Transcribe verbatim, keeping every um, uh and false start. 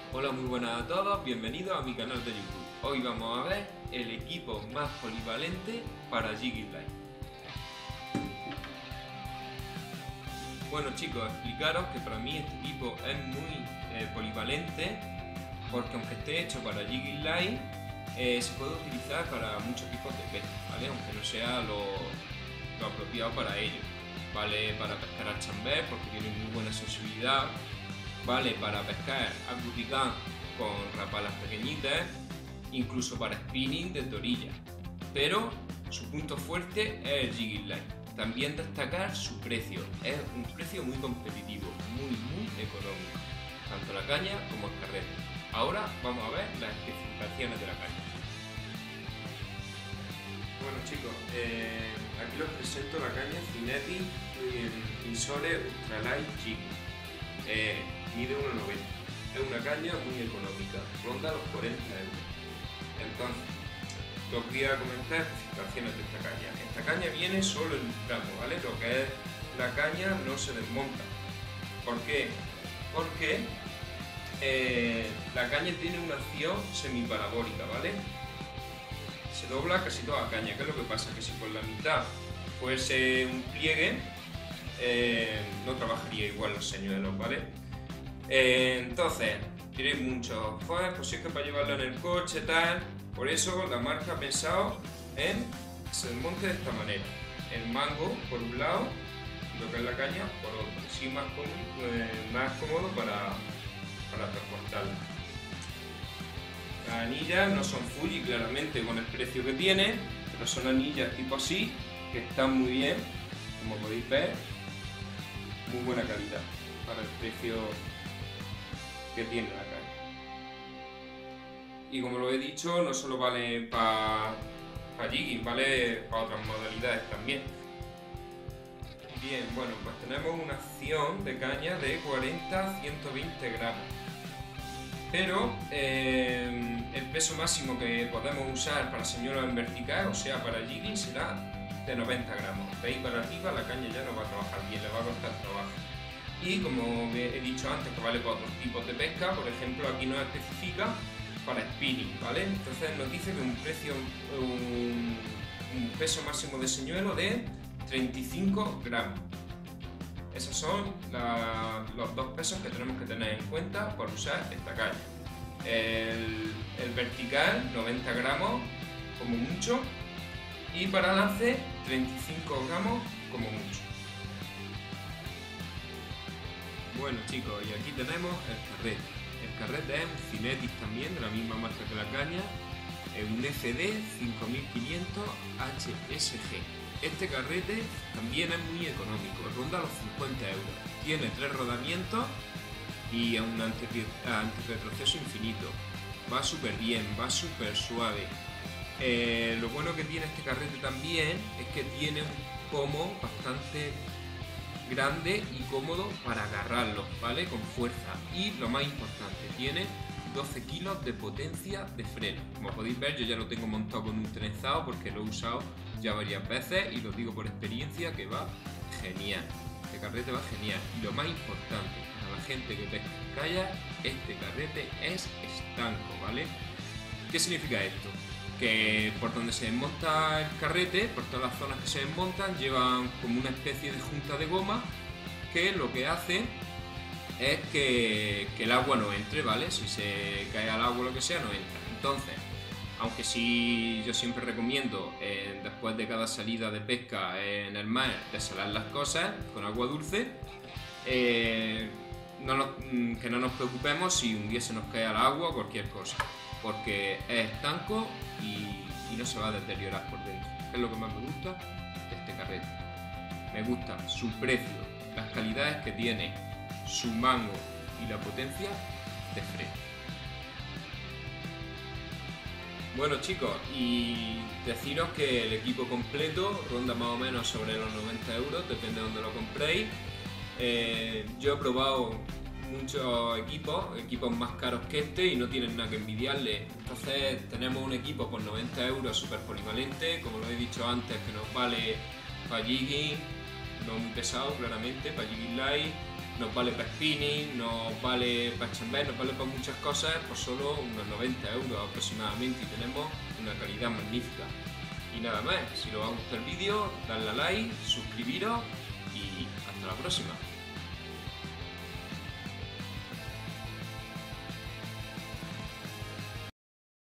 Hola, muy buenas a todos, bienvenidos a mi canal de YouTube. Hoy vamos a ver el equipo más polivalente para Jigging Life. Bueno chicos, explicaros que para mí este equipo es muy eh, polivalente, porque aunque esté hecho para Jigging Life, eh, se puede utilizar para muchos tipos de pesca, ¿vale? Aunque no sea lo, lo apropiado para ello. Vale para pescar al chamber porque tiene muy buena sensibilidad. Vale para pescar a cuticán con rapalas pequeñitas, incluso para spinning desde orilla. Pero su punto fuerte es el Jigging Life. También destacar su precio, es un precio muy competitivo, muy muy económico, tanto la caña como el carrete. Ahora vamos a ver las especificaciones de la caña. Bueno chicos, eh, aquí os presento la caña Finetti Insole Ultralight Jigging. Eh, mide uno noventa. Es una caña muy económica, ronda los cuarenta euros. Entonces, os voy a comentar especificaciones de esta caña. Esta caña viene solo en un tramo, ¿vale? Lo que es la caña no se desmonta. ¿Por qué? Porque eh, la caña tiene una acción semiparabólica, ¿vale? Se dobla casi toda la caña. ¿Qué es lo que pasa? Que si por la mitad fuese un pliegue, eh, no trabajaría igual los señuelos, ¿vale? Eh, entonces, diréis mucho, pues, pues si es que para llevarlo en el coche, tal. Por eso la marca ha pensado en que se desmonte de esta manera. El mango por un lado y lo que es la caña por otro. Así más cómodo, eh, más cómodo para, para transportarla. Las anillas no son Fuji claramente con el precio que tiene, pero son anillas tipo así, que están muy bien, como podéis ver, muy buena calidad para el precio que tiene la caña. Y como lo he dicho, no solo vale para pa jigging, vale para otras modalidades también. Bien, bueno, pues tenemos una acción de caña de cuarenta a ciento veinte gramos. Pero eh, el peso máximo que podemos usar para señuelos en vertical, o sea para jigging, será de noventa gramos. De ahí para arriba la caña ya no va a trabajar bien, le va a costar trabajo. Y como he dicho antes, que vale para otros tipos de pesca, por ejemplo aquí nos especifica para spinning, ¿vale? Entonces nos dice que un precio, un, un peso máximo de señuelo de treinta y cinco gramos. Esos son la, los dos pesos que tenemos que tener en cuenta por usar esta caña. El, el vertical, noventa gramos como mucho, y para lance, treinta y cinco gramos como mucho. Bueno chicos, y aquí tenemos el carrete. El carrete es un Finetti también, de la misma marca que la caña, es un F D cinco mil quinientos H S G. Este carrete también es muy económico, ronda los cincuenta euros. Tiene tres rodamientos y un antirretroceso infinito. Va súper bien, va súper suave. Eh, lo bueno que tiene este carrete también es que tiene un pomo bastante grande y cómodo para agarrarlo, ¿vale? Con fuerza. Y lo más importante, tiene doce kilos de potencia de freno. Como podéis ver, yo ya lo tengo montado con un trenzado porque lo he usado ya varias veces y lo digo por experiencia que va genial. Este carrete va genial. Y lo más importante, para la gente que pesca kayak, este carrete es estanco, ¿vale? ¿Qué significa esto? Que por donde se desmonta el carrete, por todas las zonas que se desmontan, llevan como una especie de junta de goma que lo que hace es que, que el agua no entre, ¿vale? Si se cae al agua o lo que sea, no entra. Entonces, aunque sí yo siempre recomiendo eh, después de cada salida de pesca en el mar desalar las cosas con agua dulce, eh, no nos, que no nos preocupemos si un día se nos cae al agua o cualquier cosa, porque es estanco y, y no se va a deteriorar por dentro. ¿Qué es lo que más me gusta de este carrete? Me gusta su precio, las calidades que tiene, su mango y la potencia de freno. Bueno chicos, y deciros que el equipo completo ronda más o menos sobre los noventa euros, depende de donde lo compréis. Eh, yo he probado muchos equipos, equipos más caros que este y no tienen nada que envidiarle. Entonces tenemos un equipo por noventa euros súper polivalente, como lo he dicho antes, que nos vale para jigging, no muy pesado claramente, para Jigging Life, nos vale para spinning, nos vale para chamber, nos vale para muchas cosas por solo unos noventa euros aproximadamente, y tenemos una calidad magnífica. Y nada más, si os ha gustado el vídeo, dadle a like, suscribiros y hasta la próxima.